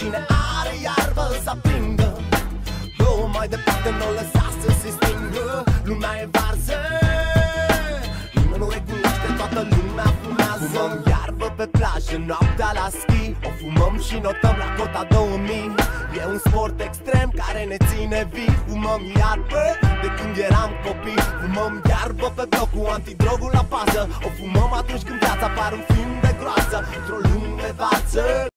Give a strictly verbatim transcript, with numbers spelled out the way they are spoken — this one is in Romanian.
Cine are iarbă să aprindă, nu mai departe, nu o lăsa să se stingă. Lumea e varză, nimeni nu recunoaște, toată lumea fumează. Fumăm iarbă pe plajă, noaptea la schi, o fumăm și notăm la cota două mii. E un sport extrem care ne ține vii. Fumăm iarbă de când eram copii. Fumăm iarbă pe bloc cu antidrogul la pază. O fumăm atunci când viața pare un film de groază. Într-o lume varză